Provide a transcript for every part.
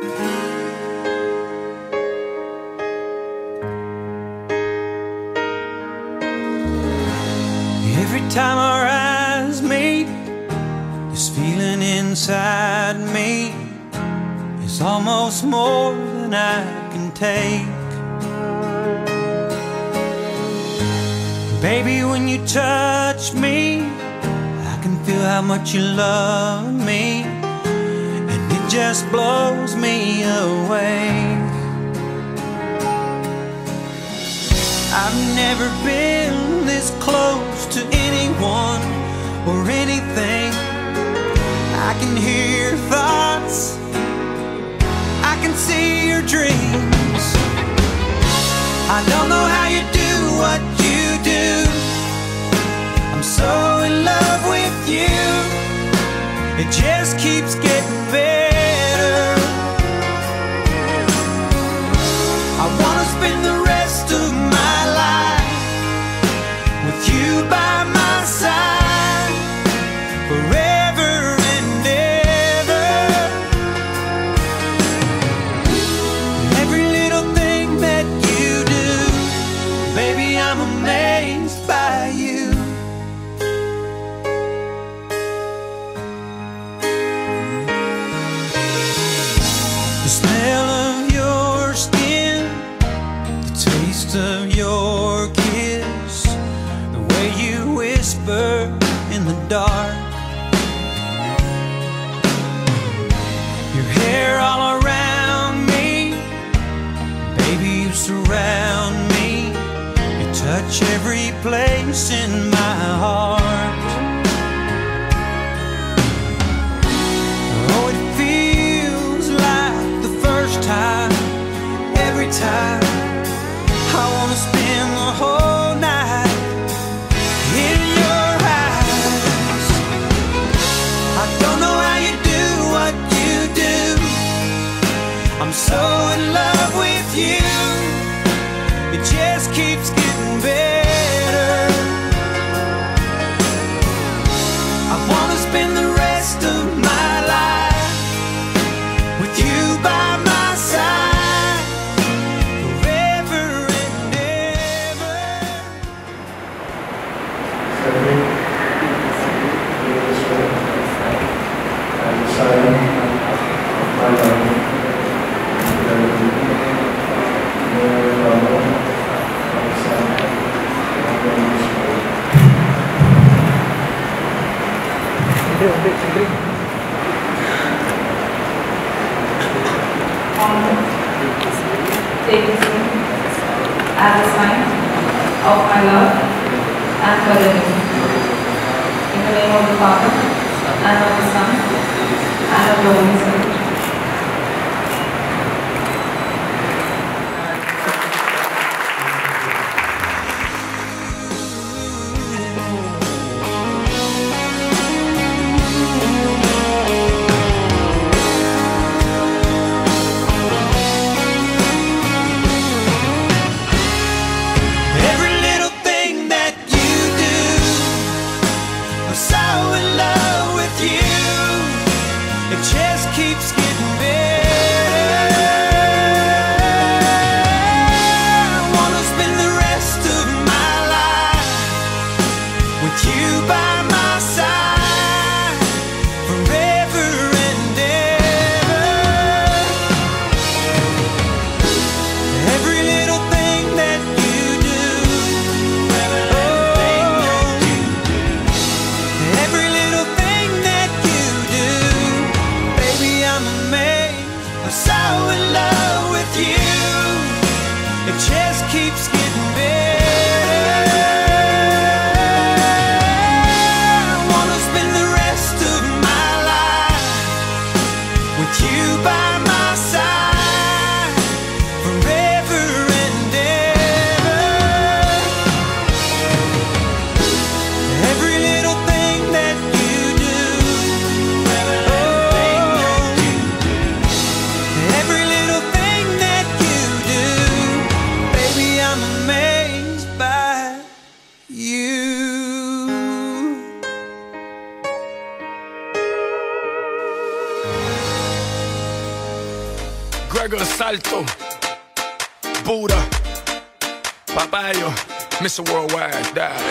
Every time our eyes meet, this feeling inside me is almost more than I can take. Baby, when you touch me, I can feel how much you love me, and it just blows me away. I've never been this close to anyone or anything. I can hear your thoughts, I can see your dreams. I don't know how you do what you do. I'm so in love with you. It just keeps getting better. I wanna spend the rest of my life with you by my side, forever and ever. Every little thing that you do, baby, I'm amazed by you. The smell of your skin, the taste of your kiss, the way you whisper in the dark, your hair all around me, baby, you surround me. You touch every place in my heart. Oh, it feels like the first time, every time. I wanna spend the whole night in your eyes. I don't know how you do what you do. I'm so in love with you. It just keeps getting better. I wanna spend the rest of my life with you by my side, forever and ever. Take this ring as a sign of my love and forever. In the name of the Father, and of the Son, and of the Holy Spirit. Every little thing that you do, I'm so in love with you. It just keeps getting better. I wanna spend the rest of my life with you by my side, forever and ever. Every little thing that you do, every little thing that you do, baby, I'm amazed. I'm so in love with you. It just keeps getting better. I wanna spend the rest of my life with you by my side, forever and ever. Every little thing that you do, every little thing that you do, baby, I'm amazed by you. Gregor Salto, Buda, Papayo, Mr. Worldwide, dale.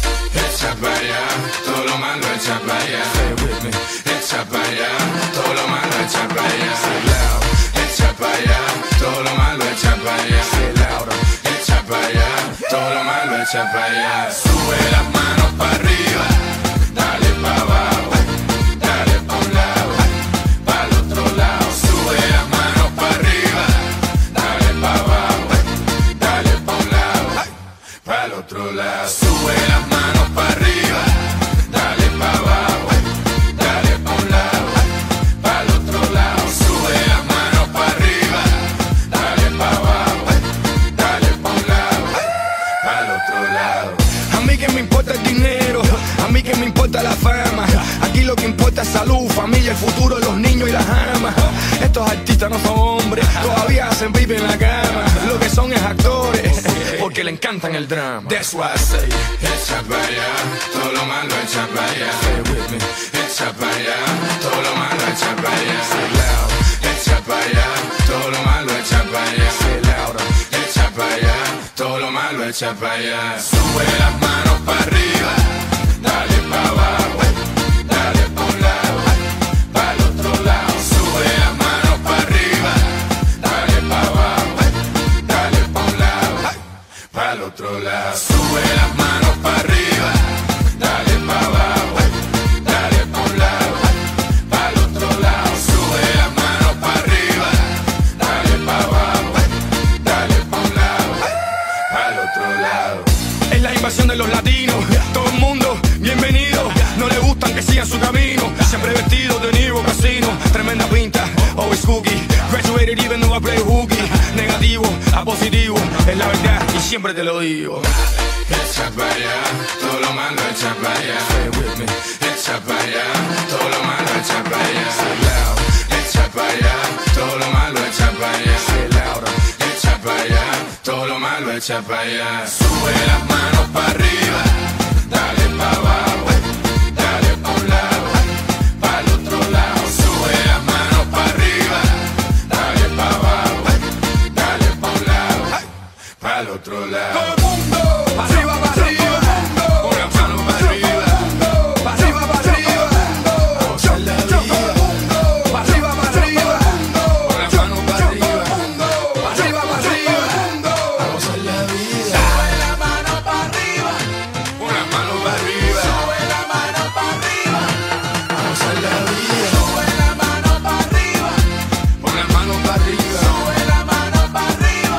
Echa pa' allá, todo lo malo echa pa' allá. Say it with me. Echa pa' allá, todo lo malo echa pa' allá. Say it loud. Echa pa' allá, todo lo malo echa pa' allá. Say it louder. Echa pa' allá, todo lo malo echa pa' allá. Sube las manos pa' arriba, dale pa' abajo, dale pa' un lado, pa' el otro lado. Sube las manos pa' arriba, dale pa' abajo, dale pa' un lado, pa' el otro lado. Sube las manos pa' arriba, dale pa' abajo, dale pa' un lado, pa' el otro lado. Sube las manos pa' arriba, dale pa' abajo, dale pa' un lado, pa' el otro lado. A mí que me importa el dinero, a mí que me importa la fama. Aquí lo que importa es salud, familia, el futuro de los niños y las amas. Estos artistas no son hombres, todavía hacen baby en la cama. Lo que son es actores, porque le encantan el drama. That's why I say, Echa pa' allá, todo lo malo echa pa' allá. say it with me. Echa pa' allá, todo lo malo echa pa' allá. Say it loud. Echa pa' allá, todo lo malo echa pa' allá. Say it louder. Echa pa' allá, todo lo malo echa pa' allá. Sube las manos pa' arriba, dale pa' abajo, dale pa' un lado, pa' el otro lado. Sube las manos pa' arriba, dale pa' abajo, dale pa' un lado, pa' el otro lado. Sube las manos pa' arriba, dale pa' abajo, dale pa' un lado, pa' el otro lado. Sube las manos pa' arriba, dale pa' abajo, dale pa' un lado, pa' el otro lado. Es la invasión de los latinos, todo el mundo bienvenido. No le gustan que sigan su camino, siempre vestido de Niro Casino. Tremenda pinta, always cookie. Graduated even though I play hooky. Negativo a positivo, es la verdad y siempre te lo digo. Echa pa' allá, todo lo malo echa pa' allá. Say it with me. Echa pa' allá, todo lo malo echa pa' allá. Say it loud. Echa pa' allá, todo lo malo echa pa' allá. Say it louder. Echa pa' allá, todo lo malo echa pa' allá. Sube las manos pa' arriba, dale pa' abajo, dale pa' un lado, pa' el otro lado. Sube las manos pa' arriba, dale pa' abajo, dale pa' un lado, pa' el otro lado. Todo el mundo, arriba, para arriba. Con las manos pa' arriba, Para arriba, para arriba. a gozar la vida. Para arriba, para arriba. Con las manos pa' arriba, Para arriba, para arriba. a gozar la vida. Sube la mano para arriba, Con las manos pa' arriba, sube la mano para arriba, a gozar la vida. sube la mano para arriba, Con las manos pa' arriba, sube la mano para arriba,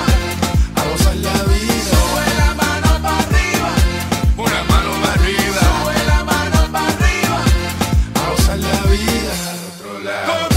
a gozar la vida. sube la mano para arriba, Con las manos pa' arriba, sube la mano para arriba. a gozar la vida. Al otro lado.